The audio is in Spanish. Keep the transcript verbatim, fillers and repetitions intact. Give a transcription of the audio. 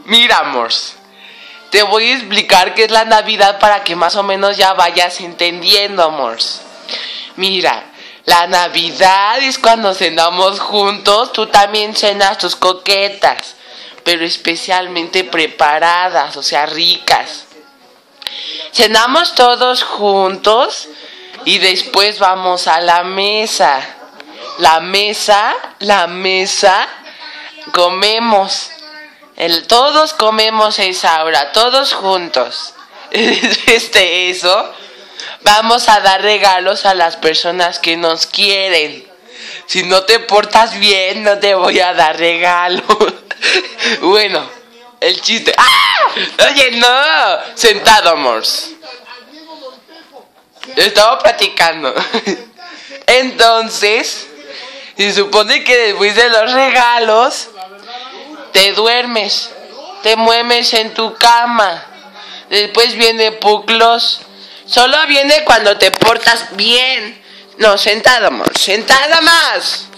Mira, amors, te voy a explicar qué es la Navidad para que más o menos ya vayas entendiendo, amors. Mira, la Navidad es cuando cenamos juntos. Tú también cenas tus coquetas, pero especialmente preparadas, o sea, ricas. Cenamos todos juntos y después vamos a la mesa. La mesa, la mesa, comemos. El, todos comemos esa hora, todos juntos. Este, eso, vamos a dar regalos a las personas que nos quieren. Si no te portas bien, no te voy a dar regalos. Bueno, el chiste... ¡Ah! Oye, no. Sentado, amors. Estaba platicando. Entonces, se supone que después de los regalos te duermes, te mueves en tu cama. Después viene Puclos. Solo viene cuando te portas bien. No, sentada, amor, sentada más.